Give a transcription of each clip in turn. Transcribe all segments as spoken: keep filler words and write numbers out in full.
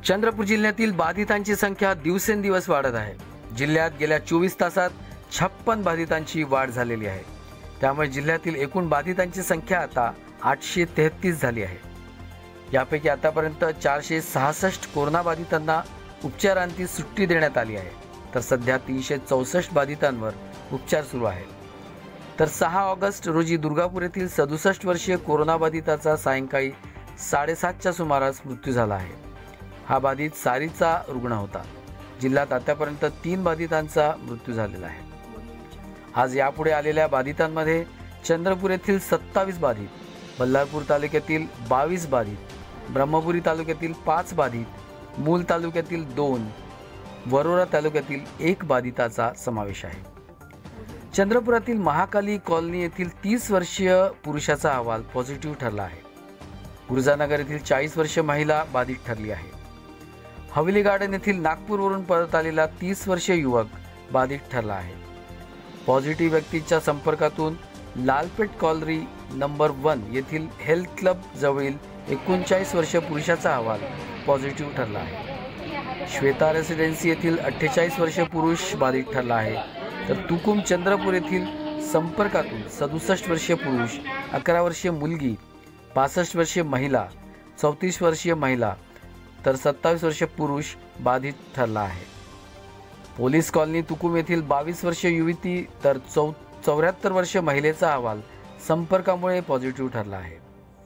चंद्रपूर जिल्ह्यातील बाधितांची संख्या दिवसेंदिवस वाढत आहे। जिल्ह्यात गेल्या चोवीस तासात छप्पन बाधितांची वाढ झालेली आहे। त्यामुळे जिल्ह्यातील एकूण बाधितांची संख्या आता आठशे तेहतीस झाली आहे। यापैकी आतापर्यंत चारशे सहासष्ट कोरोना बाधितांना उपचारांती सुट्टी देण्यात आली आहे, तर सध्या तीनशे चौसष्ट बाधितांवर उपचार सुरू आहेत। तर सहा ऑगस्ट रोजी दुर्गापूर येथील सदुसष्ट वर्षीय कोरोना बाधिताचा सायंकाळी साडेसातच्या सुमारास मृत्यू झाला आहे। हा बाधित सारीचा रुग्ण होता। जिल्ह्यात आतापर्यंत तीन बाधितांचा मृत्यू झालेला आहे। आज यापुढे आलेल्या बाधितांमध्ये चंद्रपूर येथील सत्तावीस बाधित, बल्लारपूर तालुक्यातील बावीस बाधित, ब्रह्मपुरी तालुक्यातील पाच बाधित, मूल तालुक्यातील दोन, वरोरा तालुक्यातील एक बाधिताचा समावेश आहे। चंद्रपुरातील महाकाली कॉलनी येथील तीस वर्षीय पुरुषाचा अहवाल पॉझिटिव्ह ठरला आहे। गुरुजानगर येथील चाळीस वर्षीय महिला बाधित ठरली आहे। हवेली गार्डन येथील नागपूरवरून परत आलेला तीस वर्षीय युवक बाधित ठरला आहे। पॉझिटिव्ह व्यक्तीच्या संपर्कातून लालपेठ कॉलनी नंबर वन येथील हेल्थ क्लब जवळील एकोणचाळीस वर्षीय पुरुषाचा अहवाल पॉझिटिव्ह ठरला आहे। श्वेता रेसिडेन्सी येथील अठ्ठेचाळीस वर्षीय पुरुष बाधित ठरला आहे। तर तुकुम चंद्रपूर येथील संपर्कातून सदुसष्ट वर्षीय पुरुष, अकरा वर्षीय मुलगी, पासष्ट वर्षीय महिला, चौतीस वर्षीय महिला तर सत्तावीस वर्षीय पुरुष बाधित ठरला आहे। पोलीस कॉलनी तुकुम येथील बावीस वर्षीय युवती तर चौ चौऱ्याहत्तर वर्षीय महिलेचा अहवाल संपर्कामुळे पॉझिटिव्ह ठरला आहे।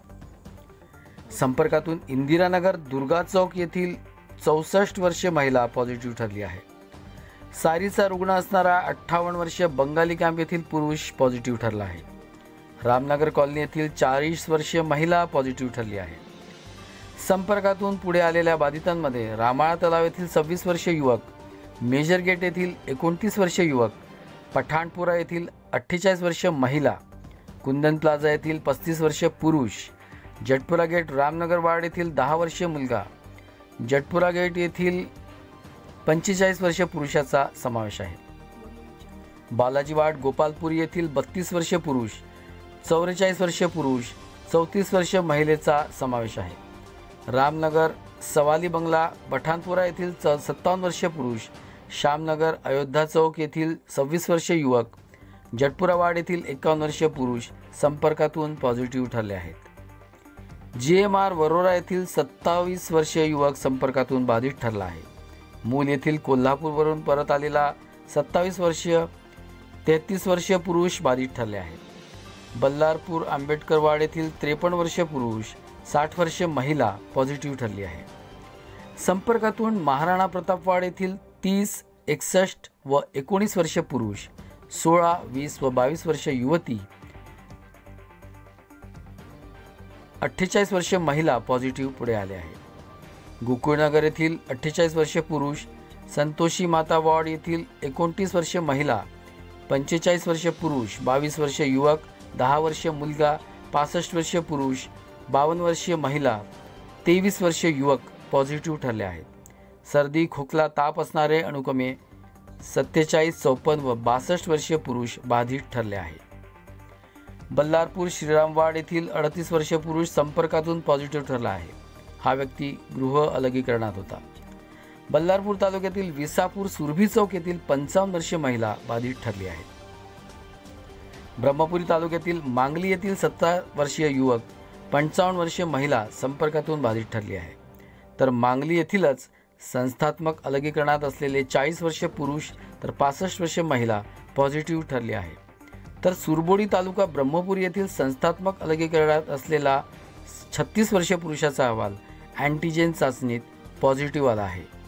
संपर्कातून इंदिरानगर दुर्गा चौक येथील चौसष्ट वर्षीय महिला पॉझिटिव्ह ठरली आहे। सारीचा रुग्ण असणारा अठ्ठावन्न वर्षीय बंगाली कॅम्प येथील पुरुष पॉझिटिव्ह ठरला आहे। रामनगर कॉलनी येथील चाळीस वर्षीय महिला पॉझिटिव्ह ठरली आहे। संपर्कातून पुढे आलेल्या बाधितांमध्ये रामाळा तलाव येथील सव्वीस वर्षीय युवक, मेजर गेट येथील एकोणतीस वर्षीय युवक, पठाणपुरा येथील अठ्ठेचाळीस वर्षीय महिला, कुंदन प्लाझा येथील पस्तीस वर्षीय पुरुष, जटपुरा गेट रामनगर वार्ड येथील दहा वर्षीय मुलगा, जटपुरा गेट येथील पंचेचाळीस वर्षीय पुरुषाचा समावेश आहे। बालाजी वार्ड गोपालपुरी येथील बत्तीस वर्षीय पुरुष, चौवेचाळीस वर्षीय पुरुष, चौतीस वर्षीय महिलेचा समावेश आहे। रामनगर सवाली बंगला पठाणपुरा येथील सत्तावन्न वर्षीय पुरुष, श्यामनगर अयोध्या चौक येथील सव्वीस वर्षीय युवक, जटपुरा वार्ड येथील एकावन्न वर्षीय पुरुष संपर्कातून पॉझिटिव्ह ठरले आहेत। जी एम आर वरोरा येथील सत्तावीस वर्षीय युवक संपर्कातून बाधित ठरला आहे। मूल येथील कोल्हापूरवरून परत आलेला सत्तावीस वर्षीय तेहतीस वर्षीय पुरुष बाधित ठरले आहेत। बल्लारपूर आंबेडकर वार्ड येथील त्रेपन्न वर्षीय पुरुष, साठ वर्षीय महिला पॉझिटिव्ह ठरली आहे। संपर्कातून महाराणा प्रतापवाड येथील तीस, एकसष्ट व एकोणीस वर्षीय पुरुष, सोळा, वीस व बावीस वर्षीय युवती, अठ्ठेचाळीस वर्षीय महिला पॉझिटिव्ह पुढे आले आहे। गोकुळनगर येथील अठ्ठेचाळीस वर्षीय पुरुष, संतोषी माता वार्ड येथील एकोणतीस वर्षीय महिला, पंचेचाळीस वर्षीय पुरुष, बावीस वर्षीय युवक, दहा वर्षीय मुलगा, पासष्ट वर्षीय पुरुष, बावन्न वर्षीय महिला, तेवीस वर्षीय युवक पॉझिटिव्ह ठरले आहेत। सर्दी, खोकला, ताप असणारे अनुक्रमे सत्तेचाळीस, चौपन्न व बासष्ट वर्षीय पुरुष बाधित ठरले आहेत। बल्लारपूर श्रीरामवाड येथील अडतीस वर्षीय पुरुष संपर्कातून पॉझिटिव्ह ठरला आहे। हा व्यक्ती गृह अलगीकरणात होता। बल्लारपूर तालुक्यातील विसापूर सुरभी चौक येथील पंचावन्न वर्षीय महिला बाधित ठरली आहे। ब्रह्मपुरी तालुक्यातील मांगली येथील सत्तर वर्षीय युवक, पंचावन्न वर्षीय महिला संपर्कातून बाधित ठरली आहे। तर मांगली येथीलच संस्थात्मक अलगीकरणात असलेले चाळीस वर्षीय पुरुष तर पासष्ट वर्षीय महिला पॉझिटिव्ह ठरली आहे। तर सुरबोडी तालुका ब्रह्मपुरी येथील संस्थात्मक अलगीकरणात असलेला छत्तीस वर्षीय पुरुषाचा अहवाल अँटीजेन चाचणीत पॉझिटिव्ह आला आहे।